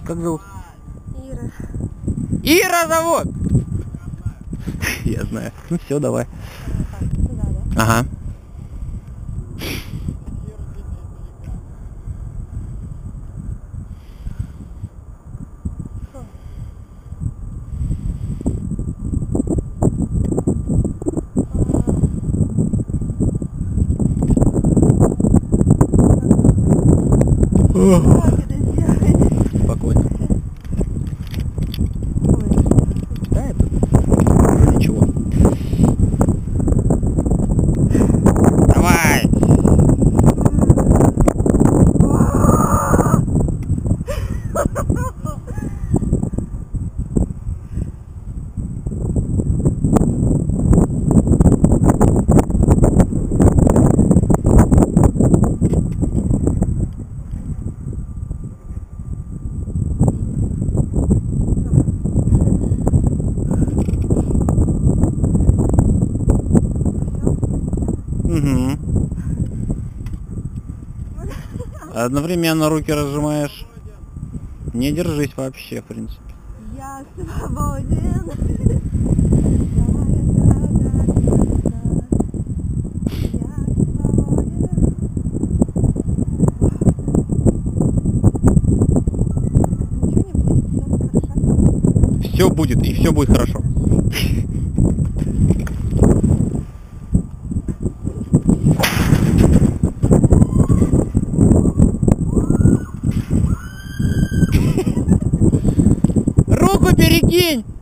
Как зовут? Ира. Ира зовут! Я знаю. Ну все, давай. Так, туда, да? Ага. Спокойно. Да, это ничего. Давай! Угу. Одновременно руки разжимаешь. Не держись вообще, в принципе. Я свободен. Все будет, и все будет хорошо. Руку перекинь!